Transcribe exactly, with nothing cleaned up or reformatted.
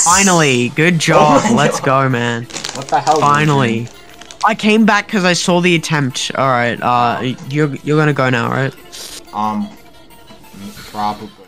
Finally, good job. Oh my Let's God. go, man. What the hell? Finally. I came back because I saw the attempt. Alright, uh, you're, you're gonna go now, right? Um, probably.